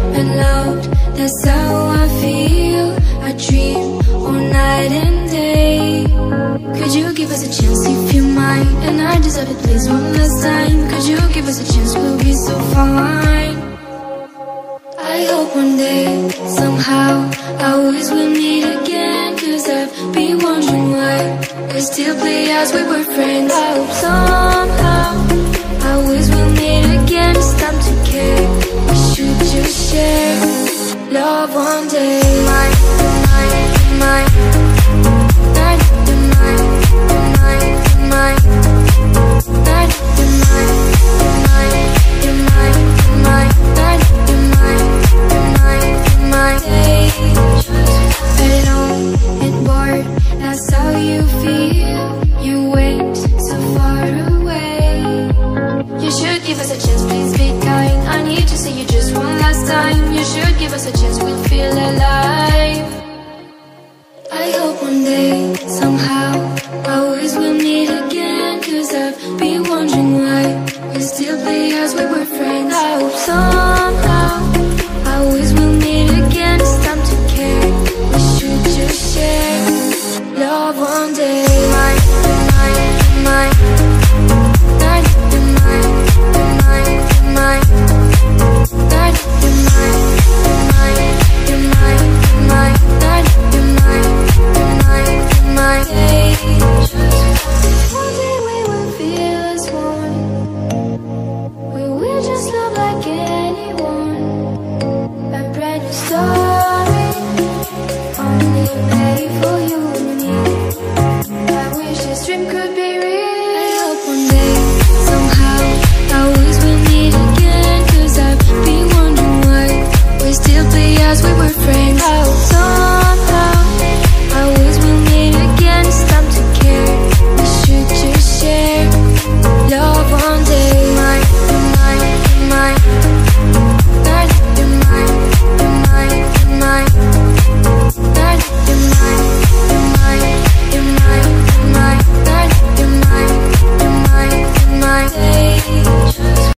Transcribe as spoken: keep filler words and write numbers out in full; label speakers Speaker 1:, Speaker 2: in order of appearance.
Speaker 1: and loud. That's how I feel. I dream all night and day. Could you give us a chance if you mind? And I deserve it, please, one last time. Could you give us a chance, we'll be so fine. I hope one day, somehow, I always will meet again. Cause I've been wondering why we still play as we were friends. I hope somehow, I always will meet again. Stop to care, we should just share love one day. Mine, mine, mine. Night, you're mine, you're mine, you're mine. Night, you're mine, you're mine, you're mine, you're mine. Night, you're mine, you're mine, you're mine. Alone and bored, that's how you feel. You went so far away. You should give us a chance, please be kind. I need to see you just one last time. You should give us a chance, we'll feel alive. I hope one day